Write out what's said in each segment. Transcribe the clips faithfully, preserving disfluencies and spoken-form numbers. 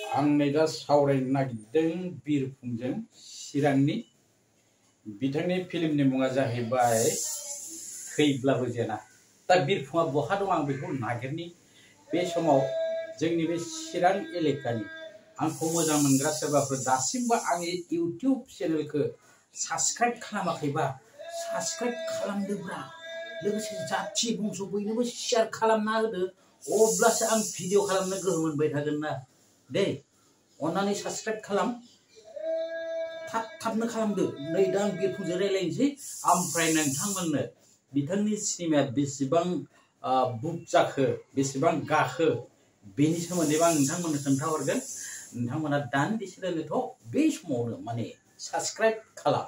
आं नै दा सावरायनो नागिरदों बिरफुंजों चिरांनि बिथांनि फिल्मनि मुङा जाहैबाय थैब्लाबो जेना। दा बिरफुङा बहा दं आं बेखौ नागिरनि। बे समाव जोंनि बे चिरां एलेकानि आंखौ मोजां मोनग्रा सोरबाफोर दासिमबो आंनि इउटिउब चेनेलखौ साबस्क्राइब खालामाखैबा साबस्क्राइब खालामदोब्रा, लोगोसे जाथि बंस' बयनोबो शेयार खालामना होदो, अब्लासो आं भिडिअ खालामनो गोहो मोनबाय थागोन ना दे। अन्नानै साबस्क्राइब खालाम, थाब थाबनो खालामदो। नै दा आं बिरफुंजों रायलायनोसै, ओमफ्राय नोंथांमोननो बिथांनि सिनेमाया बेसेबां बुक जाखो, बेसेबां गाखो, बेनि सोमोन्दैबो आं नोंथांमोननो खोन्थाहरगोन। नोंथांमोना दान्दिसे दोनोथ' बे समावनो माने साबस्क्राइब खालाम।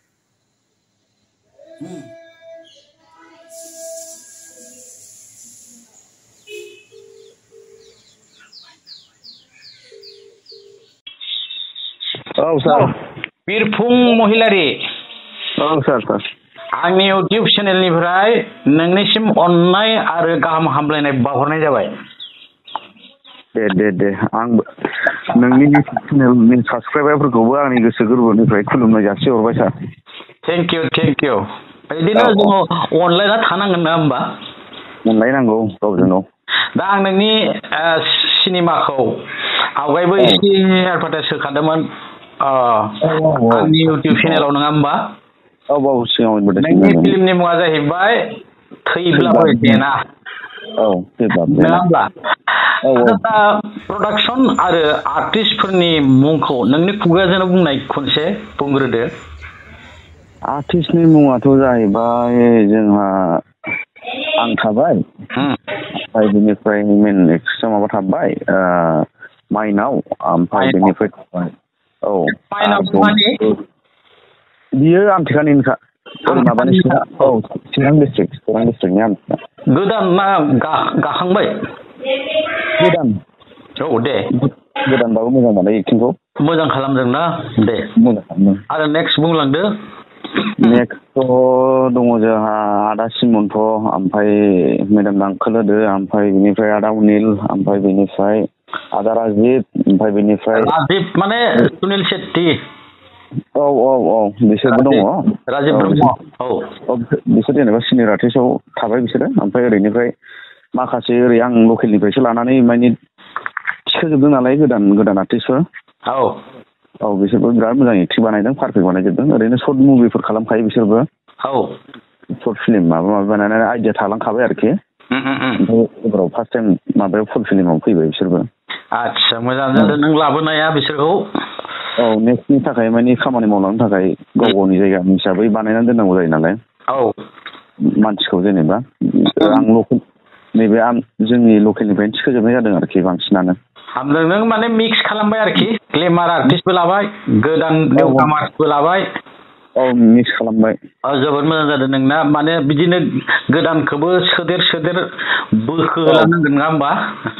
औ सार। बिरफुं महिलारि। औ सार सार। आंनि इउटिउब चेनेलनिफ्राय नोंनिसिम अननाय आरो गाहाम हामलायनाय बावहरनाय जाबाय। दे दे दे आंबो नोंनि इउटिउब चेनेलनि साबस्क्राइबारफोरखौबो आंनि गोसो गोरबोनिफ्राय खुलुमनाय जासिहरबाय sir. Thank you thank you. बिदिनो जोङो अनलायना थानांगोन ना होमबा? अनलायनांगौ गावजों गाव। दा आं नोंनि सिनेमाखौ आवगायबो एसे एडभार्टाइज होखादोंमोन आंनि इउटिउब चेनेलाव, नङा होमबा? औ औ सिगाङाव नोंनि फिल्मनि मुङा जाहैबाय थैब्लाबो जेना। औ थैब्लाबो नङा जेना। होमब्ला? औ औ। दा प्रडाक्सन आरो आर्टिस्टफोरनि मुंखौ नोंनि खुगाजोंनो बुंनाय खनसे बुंग्रोदो। आर्टिस्टनि मुङाथ' जाहैबाय जोंहा आं थाबाय, ओमफ्राय बेनिफ्राय मेन एक्ट्रेसआ माबा थाबाय माइनाव, ओमफ्राय बेनिफ्राय थाबाय औ बियो आमथेखानिनोखा, ओरै माबानि औ चिरां डिस्ट्रिक्ट चिरां डिस्ट्रिक्टनि आमथेखा। गोदान ना गाखांबाय? गोदान। औ दे। गोदानबाबो मोजां मोनो एक्टिंखौ। मोजां खालामदोंना दे। मोजां खालामदों। आरो नेक्स्ट बुंलांदो। नेक्स्टथ' दङ जोंहा आदा सिमन्थ, ओमफ्राय मेदाम दांखोल होदो, ओमफ्राय बेनिफ्राय आदा अनिल, ओमफ्राय बेनिफ्राय आदा राजिब, ओमफ्राय बेनिफ्राय राजिब माने सुनिल शेट्टी। औ औ औ बिसोरबो दङ। राजिब ब्रह्म। औ बिसोर जेनेबा सिनियर आर्टिस्टआव थाबाय बिसोरो। ओमफ्राय ओरैनिफ्राय माखासे ओरै आं लकेलनिफ्रायसो लानानै माने थिखोजोबदों नालाय गोदान गोदान आर्टिस्टफोर। औ औ बिसोरबो बिराद मोजां एक्टिं बानायदों, पारफेक्ट बानायजोबदों। ओरैनो सर्ट मुभिफोर खालामखायो बिसोरबो। औ सर्ट फिल्म माबा माबि बानायनानै आइडिया थालांखाबाय आरोखि। ओमफ्राय एबाराव फार्स्ट टाइम माबायाव फुल फिल्माव फैबाय बिसोरबो। आदसा मोजां जादों नों लाबोनाया बिसोरखौ। औ नेक्स्टनि थाखाय माने खामानि मावलांनो थाखाय गाव गावनि जायगा हिसाबै बानायनानै दोननांगौ जायो नालाय। औ मानसिखौ जेनेबा आं लकेल नैबे आं जोंनि लकेलनिफ्रायनो थिखोजोबनाय जादों आरोखि बांसिनानो। हामदों, नों माने मिक्स खालामबाय आरोखि, ग्लेमार आर्टिस्टबो लाबाय, गोदान निउकामार्सबो लाबाय। औ मिक्स खालामबाय। जोबोद मोजां जादों नोंना। माने बिदिनो गोदानखौबो सोदेर सोदेर बोखोलांनांगोन, नङा होमबा?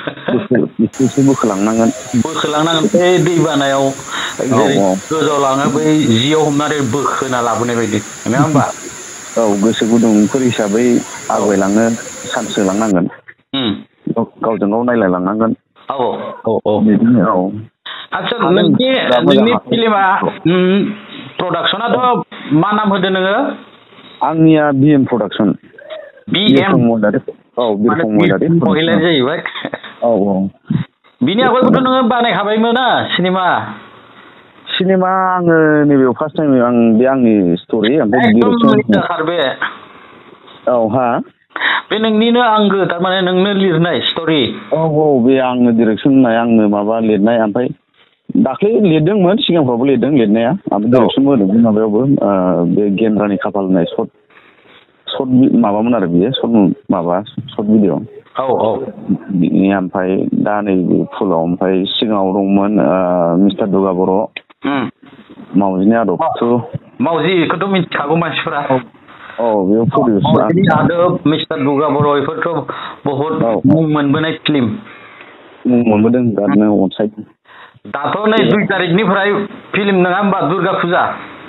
एसे बोखोलांनांगोन। बोखोलांनांगोन बै दै बानायाव जेरै गोजौआव लाङो बै जियाव हमनानै बोखोना लाबोनाय बायदि, नङा होमबा? औ गोसो गुदुंफोर हिसाबै आवगायलांनो चान्स होलांनांगोन, गावजों गाव नायलायलांनांगोन। औ औ औ बिदिनो औ। आदसा नोंनि नोंनि फिल्मा प्रडाक्सनाथ' मा नाम होदो नोङो? आंनिया B M production. B M औ बिरफुं महिलारि महिलारि जाहैबाय। औ औ। बिनि आवगायबोथ' नोङो बानायखाबायमोन ना सिनेमा? सिनेमा आङो नैबेयाव फार्स्ट टाइम आं बे आंनि स्ट'रि ओमफ्राय बे औ हा बे नोंनिनो आंगो, थारमाने नोंनो लिरनाय स्ट'रि? औ औ बे आंनो डिरेक्सन होनाय, आंनो माबा लिरनाय। ओमफ्राय दाख्लै लिरदोंमोन, सिगांफ्रावबो लिरदों लिरनाया, ओमफ्राय डिरेक्सनबो होदोंमोन माबायावबो बे गेन्द्रानि खाफाल होननाय सर्ट सर्ट माबामोन आरो बियो सर्ट माबा सर्ट भिडिअ। औ औ बिनि ओमफ्राय दा नैबे फुलाव ओमफ्राय सिगाङाव दंमोन मिस्टार दुर्गा बर', मावजिनि आदब टु। मावजिखौथ' मिथिखागौ मानसिफोरा। औ बेयाव प्रडिउस। मावजिनि आदब, मिस्टार दुर्गा बर', बेफोरथ' बहुद मुं मोनबोनाय फिल्म। मुं मोनबोदों, बिरादनो अनसायदों। दाथ' नै दुइ तारिखनिफ्राय फिल्म, नङा होमबा, दुर्गा फुजा?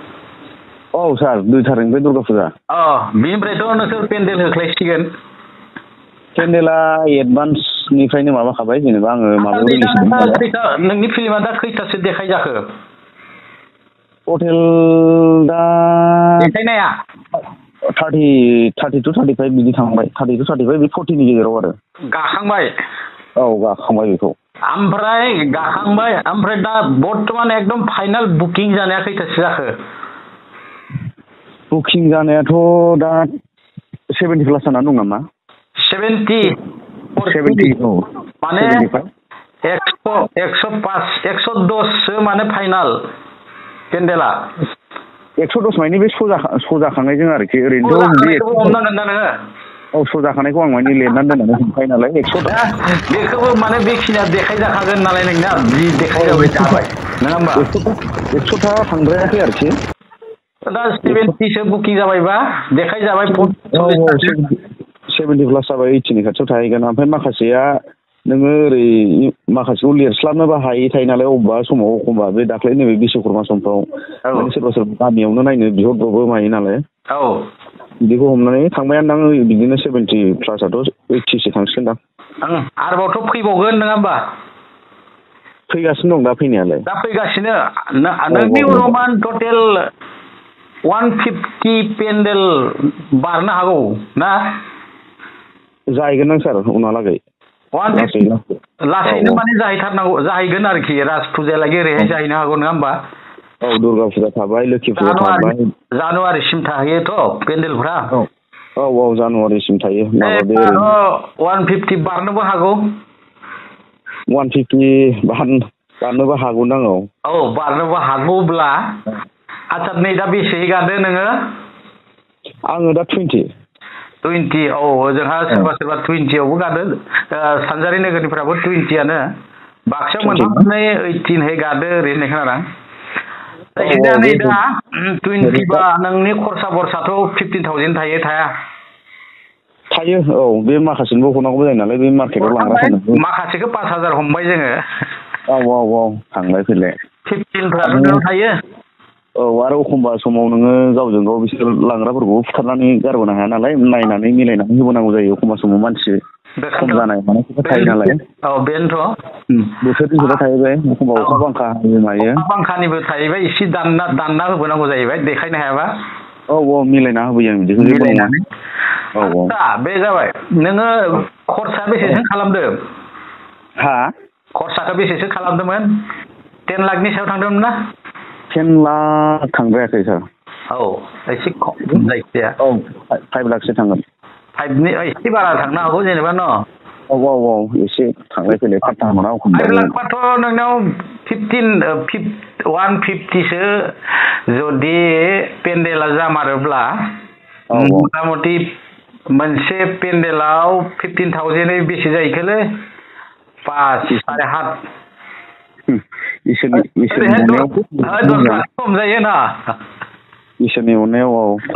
औ सार, दुइ तारिखनिफ्राय दुर्गा फुजा। अ बिनिफ्रायथ' नोंसोर पेन्डेल होख्लायसिगोन? पेन्डेला एडभान्स फार्स्टनिफ्रायनो माबाखाबाय जेनेबा आङो माबायाव रिलिज खालामबाय। नोंनि फिल्मा दा खैथासो देखाय जाखो टटेल दा देखायनाया थार्टि थार्टि टु थार्टिफाइभ बिदि थांबाय थार्टि टु थार्टिफाइभ बे फर्टिनि गेजेराव आरो गाखांबाय औ गाखांबाय बेखौ ओमफ्राय गाखांबाय ओमफ्राय दा बर्तमान एकदम फाइनाल बुकिं जानाया खैथासो जाखो बुकिं जानायाथ' दा सेभेन्टि प्लास जानानै दं नामा सेभेन्टि सेभेन्टि औ माने एकस' एकस' पास एकस' दससो माने फाइनाल पेन्डेला एकस' दस माने बे श' जाखांनायजों आरोखि ओरैनोथ' हमनांगोन दा नोङो औ श' जाखानायखौ आं माने लिरनानै दोननानै हमखायो नालाय एकस' बेखौबो माने बेखिनिया देखायजाखागोन नालाय नोंना जि देखायजाबाय जाबाय नङा होमबा एकस'था थांद्रायाखै आरोखि दा सेभेन्टिसो बुकिं जाबायबा देखायजाबाय सेभेन्टि प्लास जाबाय ओइटिनि खाथियाव थाहैगोन ओमफ्राय माखासेया नोङो ओरै माखासेखौ लिरस्लाबनोबो हायै थायो नालाय अबेबा समाव एखमबा बे दाख्लै नैबे बिश्वकर्मा समफ्राव माने सोरबा सोरबा गामियावनो नायनो बिहरब्रबो मायो नालाय औ बिदिखौ हमनानै थांबायानो दां बिदिनो सेभेन्टि प्लासआथ' ओइटिसो थांसिगोन दां आरोबावथ' फैबावगोन नङा होमबा फैगासिनो दं दा फैनायालाय दा फैगासिनो नोंनि अनुमान टटेल वान फिफ्टि पेन्डेल बारनो हागौ ना जाहैगोन दां सार उनहालागै वान फिफ्टि लासैनो माने जाहैथारनांगौ जाहैगोन आरोखि राज फुजायालागै ओरैहाय जाहैनो हागौ नङा होमबा औ दुर्गा फुजा थाबाय लोखि फुजा थाबाय जानुवारिसिम थाहैयोथ' पेन्डेलफ्रा औ औ औ जानुवारिसिम थायो माबा बे वान फिफ्टि बारनोबो हागौ वान फिफ्टि बारनोबो हागौदां औ औ बारनोबो हागौब्ला आच्छा नै दा बेसे गारदो नोङो आङो दा टुवेन्टि टुवेन्टि औ जोंहा सोरबा सोरबा टुवेन्टियावबो गादो सानजारि नोगोरनिफ्राबो टुवेन्टियानो बाक्सायाव मोनफामनानै ओइटिनहै गादो ओरै होननाय खोनादों जायखिजाया नै दा टुवेन्टिबा नोंनि खरसा बरसाथ' फिफ्टिन थावजेन्ड थायो थाया थायो औ बे माखासेनिबो हरनांगौ जायो नालाय बे मार्केटाव लांग्राफोरनो माखासेखौ पास हाजार हमबाय जोङो औ औ औ थांलाय फैलाय फिफ्टिनफोराथ' नोंनाव थायो औ आरो एखमबा समाव नोङो गावजों गाव बिसोर लांग्राफोरखौ फुथारनानै गारबोनो हाया नालाय नायनानै मिलायनानै होबोनांगौ जायो एखमबा समाव मानसि खम जानाय माने खोथा थायो नालाय औ बेनोथ' बोथोरनि खोथा थाहैबाय एखमबा अखा बांखा हायो मायो अखा बांखानिबो थाहैबाय एसे दानना दानना होबोनांगौ जाहैबाय देखायनो हायाबा औ औ मिलायना होबोयो आं बिदिखौ जेबो नङा औ औ बे जाबाय नोङो खरसा बेसेसो खालामदों हा खरसाखौ बेसेसो खालामदोंमोन टेन लाखनि सायाव थांदोंमोन ना टेन लाख थांद्रायाखै सार औ एसे खम जायखिजाया औ फाइभ लाखसो थांगोन फाइभनि एसे बारा थांनो हागौ जेनेबा न' औ औ औ एसे थांलाय फैलाय फात्ता मोना फाइभ लाखबाथ' नोंनाव फिफ्टिन वान फिफ्टिसो जुदि पेन्डेला जामारोब्ला मथा मथि मोनसे पेन्डेलाव फिफ्टिन थावजेन्डै बेसे जाहैखोलै पास साराय हात इसोरनि इसोरनि अननायाव खम जायो ना इसोरनि अननायाव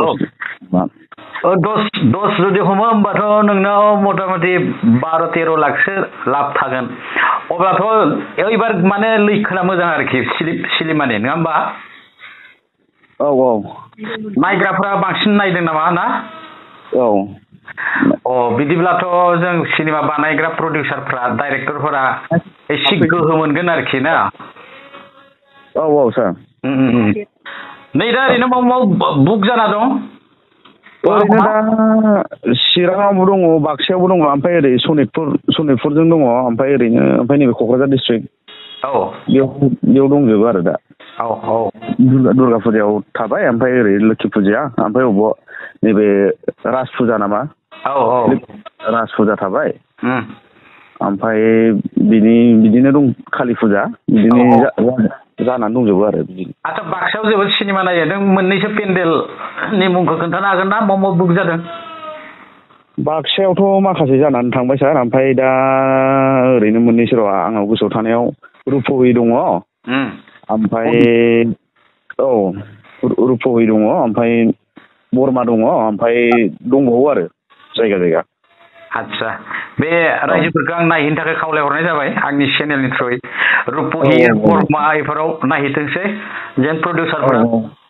औ दस दस जुदि हमो होमबाथ' नोंनाव मथा मथि बार' तेर' लाखसो लाब थागोन अब्लाथ' एबार माने लैखोना मोजां आरोखि सिलिमानि नङा होमबा औ औ नायग्राफोरा बांसिन नायदों नामा ना औ अ बिदिब्लाथ' जों सिनेमा बानायग्रा प्रडिउसारफ्रा डाइरेक्टरफोरा एसे गोहो मोनगोन आरोखि ना औ औ सार नै दा ओरैनो माव माव बुक जाना दं ओरैनो दा चिराङावबो दङ बाक्सायावबो दङ ओमफ्राय ओरै सनितपुर सनितपुरजों दङ ओमफ्राय ओरैनो ओमफ्राय नैबे क'क्राझार डिस्ट्रिक्ट औ बेयाव बेयाव दंजोबो आरो दा औ औ दुर्गा फुजायाव थाबाय ओमफ्राय ओरै लोखि फुजाया ओमफ्राय अबाव नैबे राज फुजा नामा औ औ राज फुजा थाबाय ओमफ्राय बिनि बिदिनो दं कालि फुजा बिदिनो जानानै दंजोबो आरो बिदिनो आच्छा बाक्सायाव जोबोद सिनेमा नायो नों मोननैसो पेन्डेलनि मुंखौ खोन्थानो हागोन ना मा मा बुक जादों बाक्सायावथ' माखासे जानानै थांबाय सार ओमफ्राय दा ओरैनो मोननैसो र' आंनाव गोसोआव थानायाव रुपहि दङ ओमफ्राय औ रुपहि दङ ओमफ्राय बरमा दङ ओमफ्राय दंबावो आरो जायगा जायगा आच्छा बे रायजोफोरखौ आं नायहैनो थाखाय खावलायहरनाय जाबाय आंनि चेनेलनि थ्रुयै रुपहि बरमा बेफोराव नायहैथोंसै जेन प्रडिउसारफोरा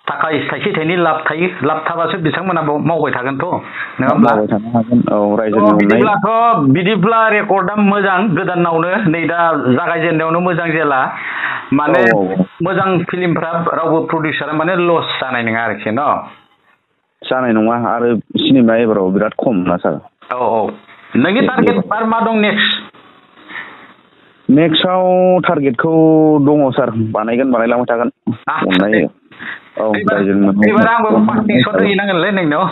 थाखा थाइसे थाइनै लाब थायो लाब थाबासो बिथांमोना मावबाय थागोनथ' नङा होमब्ला मावबाय थानो हागोन औ रायजोनि अननाय बिदिब्लाथ' बिदिब्ला रेकर्डआ मोजां गोदानावनो नै दा जागायजेननायावनो मोजां जेला माने मोजां फिल्मफ्रा रावबो प्रडिउसारा माने लस जानाय नङा आरोखि न जानाय नङा आरो सिनेमा एबाराव बिराद खम ना सार औ औ नोंनि टारगेट आरो मा दं नेक्स्ट नेक्स्टआव टारगेटखौ दङ सार बानायगोन बानायलांबाय थागोन अननाय औ रायजोनि एबार आंबो पार्टि शट हैनांगोनलै नोंनाव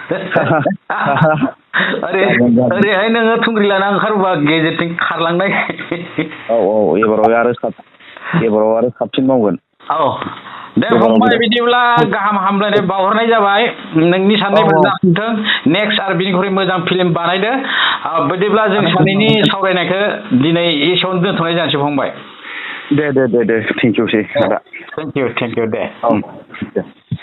ओरै ओरैहाय नोङो थुंग्रि लाना ओंखारबा गेजेरथिं खारलांनाय औ औ एबाराव आरो एबाराव आरो साबसिन मावगोन औ दे फंबाय बिदिब्ला गाहाम हामलायनाय बावहरनाय जाबाय नोंनि साननायफोरा जाफुंथों नेक्स्ट आरो बिनिख्रुइ मोजां फिल्म बानायदो बिदिब्ला जों सानैनि सावरायनायखौ दिनै एसेयावनो दोनथ'नाय जानोसै फंबाय दे दे दे दे थेंक इउ सै आदा थेंक इउ थेंक इउ दे औ दे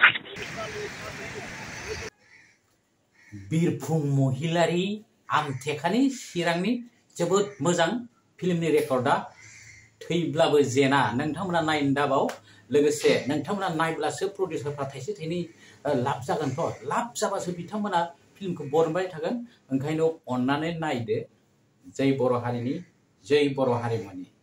बिरफुं महिलारि आमथेखानि चिरांनि जोबोद मोजां फिल्मनि रेकर्डआ थैब्लाबो जेना नोंथांमोना नायनो दाबाव लोगोसे नोंथांमोना नायब्लासो प्रडिउसारफ्रा थाइसे थाइनै लाब जागोनथ' लाब जाबासो बिथांमोना फिल्मखौ बरनबाय थागोन ओंखायनो अननानै नायदो जै बर' हारिनि जै बर' हारिमुनि